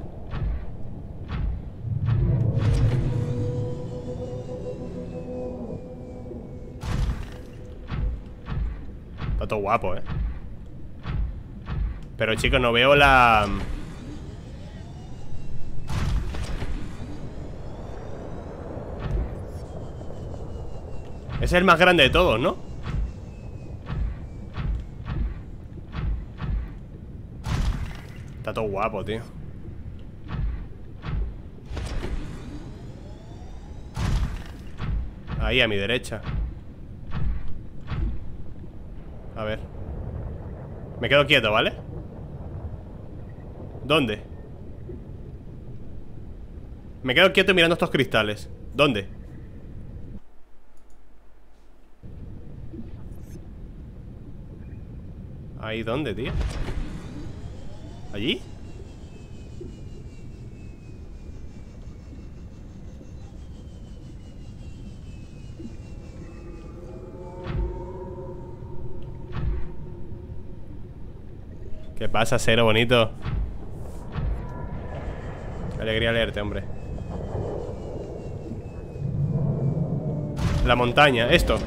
Está todo guapo, Pero chicos, no veo la... Ese es el más grande de todos, ¿no? Está todo guapo, tío. Ahí, a mi derecha. A ver. Me quedo quieto, ¿vale? ¿Dónde? Me quedo quieto mirando estos cristales. ¿Dónde? ¿Ahí dónde, tío? ¿Allí? ¿Qué pasa, Cero bonito? Qué alegría leerte, hombre. La montaña, esto.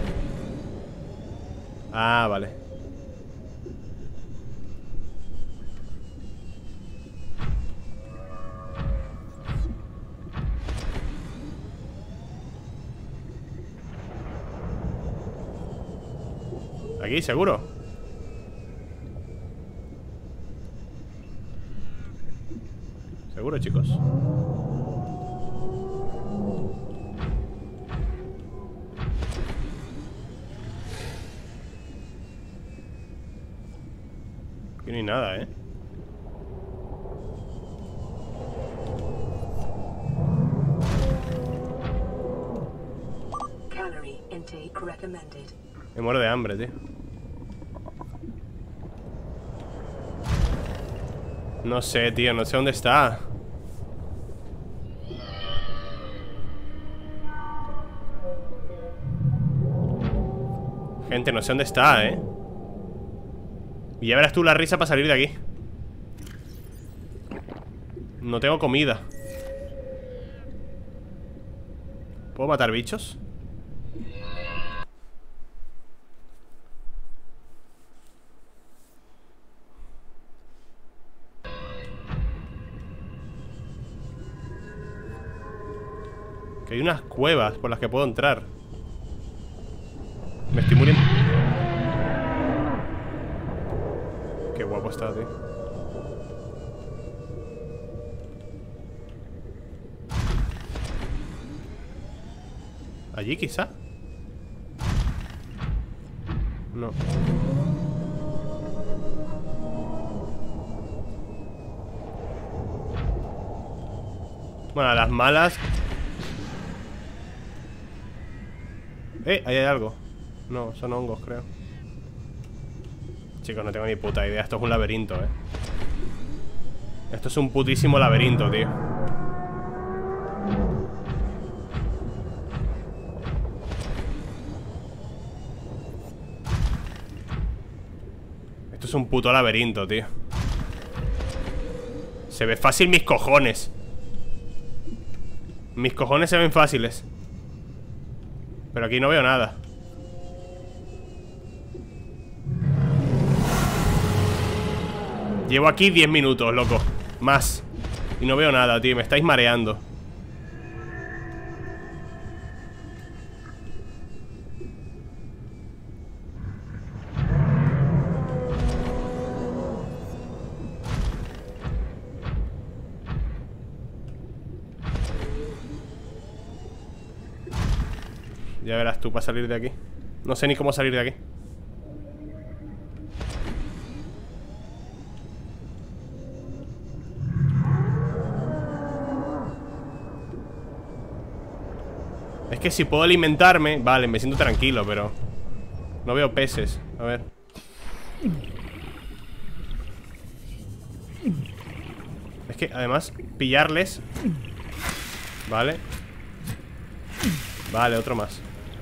Ah, vale. Aquí, seguro. Seguro, chicos. Aquí no hay nada, Calorie intake recommended. Me muero de hambre, tío. No sé, tío, no sé dónde está. Gente, no sé dónde está, Y ya verás tú la risa para salir de aquí. No tengo comida. ¿Puedo matar bichos? Que hay unas cuevas por las que puedo entrar. Me estoy muriendo. Qué guapo está, tío. ¿Allí quizá? No. Bueno, a las malas. Ahí hay algo. No, son hongos, creo. Chicos, no tengo ni puta idea. Esto es un laberinto, Esto es un putísimo laberinto, tío. Esto es un puto laberinto, tío. Se ve fácil mis cojones. Mis cojones se ven fáciles. Pero aquí no veo nada. Llevo aquí 10 minutos, loco. Más. Y no veo nada, tío. Me estáis mareando. Ya verás tú para salir de aquí. No sé ni cómo salir de aquí. Es que si puedo alimentarme... Vale, me siento tranquilo, pero... No veo peces. A ver. Es que, además, pillarles. Vale. Vale, otro más.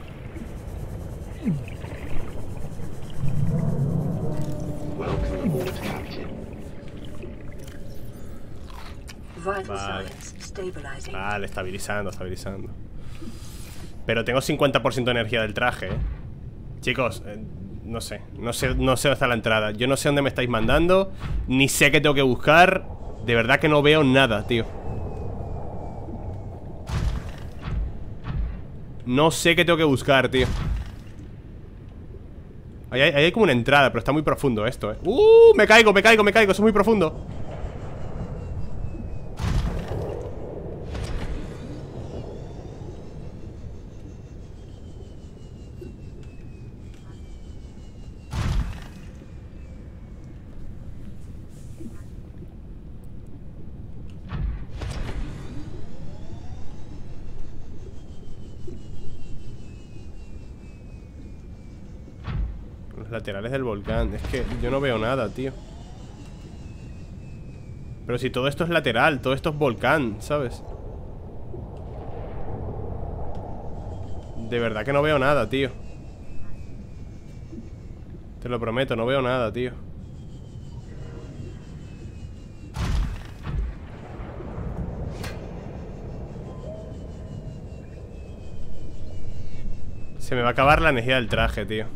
Vital Vale. signs stabilizing. Vale, estabilizando, estabilizando. Pero tengo 50% de energía del traje, Chicos, no sé dónde está la entrada. Yo no sé dónde me estáis mandando, ni sé qué tengo que buscar. De verdad que no veo nada, tío. No sé qué tengo que buscar, tío. Ahí hay como una entrada, pero está muy profundo esto, me caigo, eso es muy profundo. Los laterales del volcán. Es que yo no veo nada, tío. Pero si todo esto es lateral, todo esto es volcán, ¿sabes? De verdad que no veo nada, tío. Te lo prometo, no veo nada, tío. Se me va a acabar la energía del traje, tío.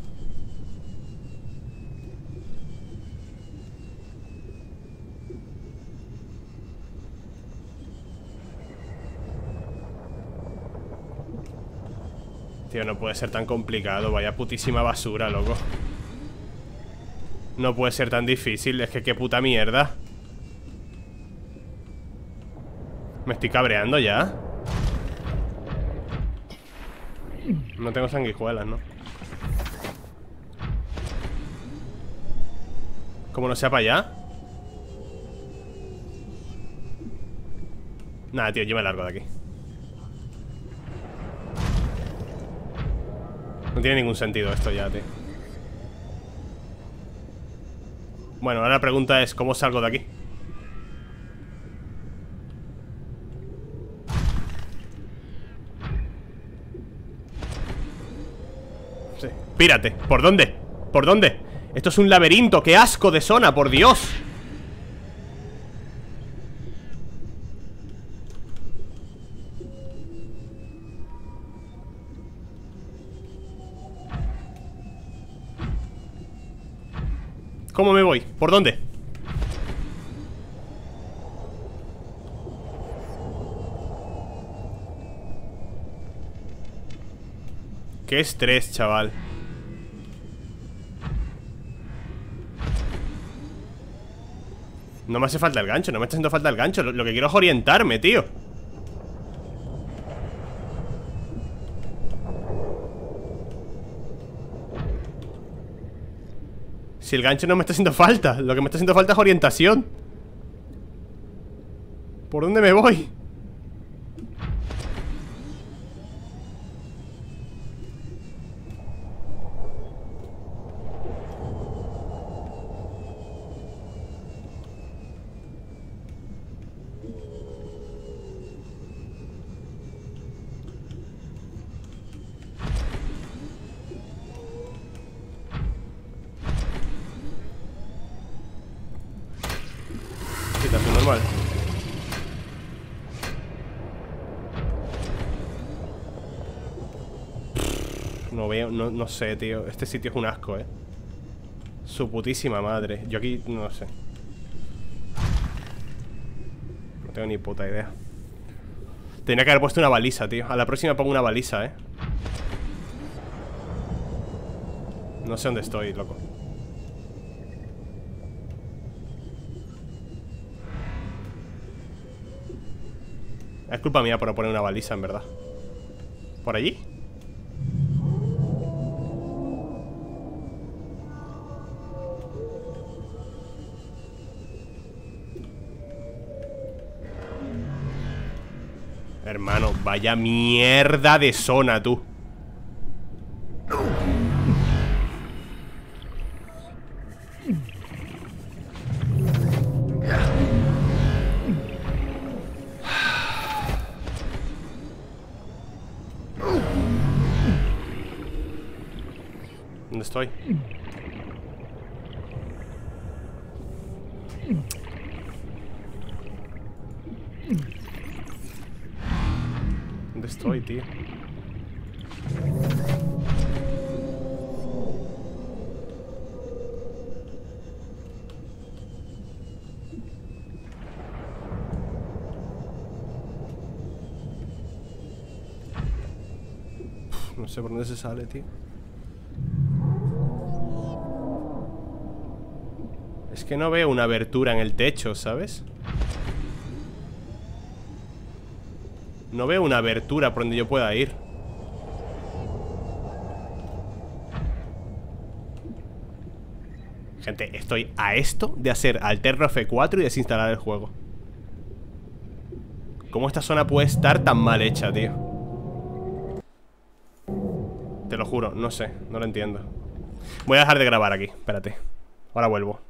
Tío, no puede ser tan complicado. Vaya putísima basura, loco. No puede ser tan difícil. Es que qué puta mierda. Me estoy cabreando ya. No tengo sanguijuelas, ¿no? ¿Cómo no sea para allá? Nada, tío, yo me largo de aquí. No tiene ningún sentido esto ya, tío. Bueno, ahora la pregunta es, ¿cómo salgo de aquí? Sí. Pírate, ¿por dónde? ¿Por dónde? Esto es un laberinto, qué asco de zona, por Dios. ¿Cómo me voy? ¿Por dónde? Qué estrés, chaval. No me hace falta el gancho, no me está haciendo falta el gancho. Lo que quiero es orientarme, tío. Si el gancho no me está haciendo falta, lo que me está haciendo falta es orientación. ¿Por dónde me voy? Situación normal. No veo, no sé, tío. Este sitio es un asco, Su putísima madre. Yo aquí no sé. No tengo ni puta idea. Tenía que haber puesto una baliza, tío. A la próxima pongo una baliza, No sé dónde estoy, loco. Es culpa mía por no poner una baliza, en verdad. ¿Por allí? Hermano, vaya mierda de zona, tú. estoy? ¿Dónde estoy, tío? No sé por dónde se sale, tío. Es que no veo una abertura en el techo, ¿sabes? No veo una abertura por donde yo pueda ir. Gente, estoy a esto de hacer Alterno F4 y desinstalar el juego. ¿Cómo esta zona puede estar tan mal hecha, tío? Te lo juro, no sé, no lo entiendo. Voy a dejar de grabar aquí, espérate. Ahora vuelvo.